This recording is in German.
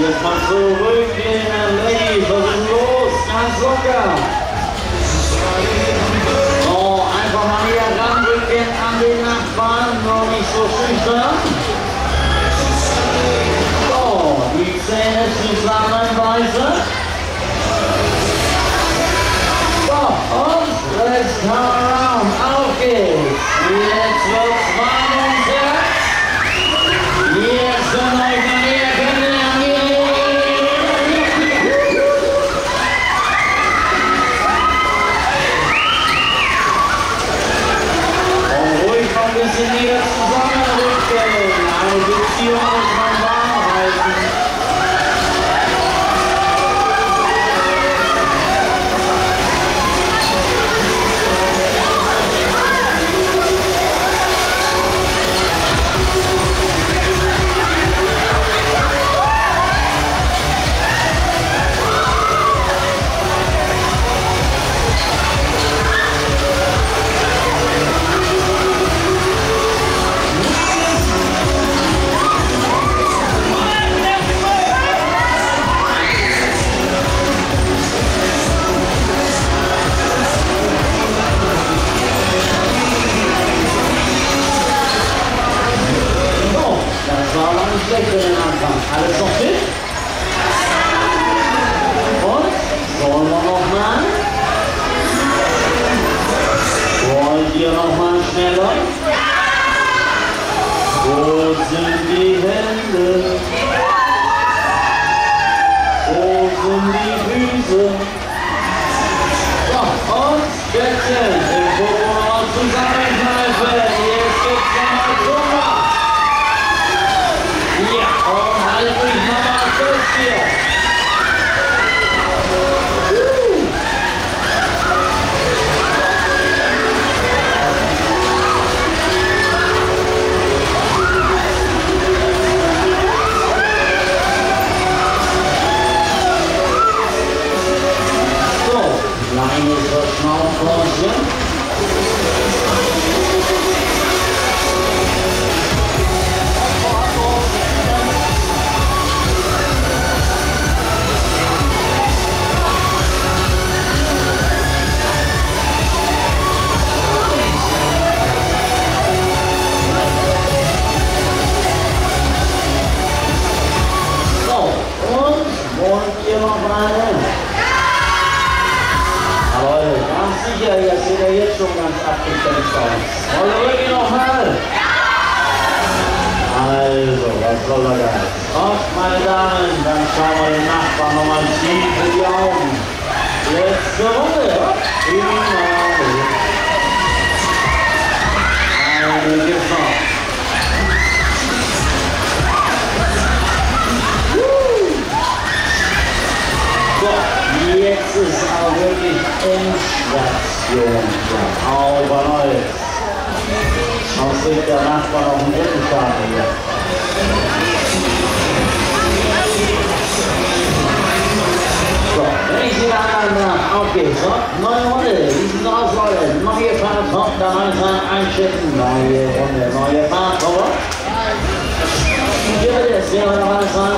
jetzt mal zurückgehen, Ladies, was ist los? Ganz locker. So, einfach mal wieder ranrücken an den Nachbarn, noch nicht so schüchtern. So, die Zähne zusammenweise. So, und let's come around. Auf geht's. Jetzt wird's warm ums Herz. Jetzt können euch mal näher kennenlernen. Und ruhig noch ein bisschen näher zusammenrücken. Eine Beziehung muss man warm halten. Schlecht für den Anfang. Alles noch fit? Und? Sollen wir noch mal? Wollt ihr noch mal schneller? Wo sind die Hände? Wo sind die Füße? So, und Schätzchen, den Popo zusammenkneifen. Jetzt gibt's nochmal Zucker. Ja, und halt mich nochmal fest hier. So, kleines Verschnaufhornchen. Jetzt sieht er jetzt schon ganz abgekämpft aus. Und rücken nochmal. Also, was soll er da? Und meine Damen, dann schauen wir den Nachbarn nochmal tief in die Augen. Letzte Runde. Eine gibt's noch. So, jetzt ist aber wirklich Endstation. Aber Leute, sonst kriegt der Nachbar noch einen Rückenschaden hier. So, wenn ich Sie da anmache, auf geht's. So, neue Runde, wie sieht's aus, Leute? Neue Fahrt, kommt da langsam einschätzen. Neue Runde, neue Fahrt, oder? Hier wird es, wir haben noch alles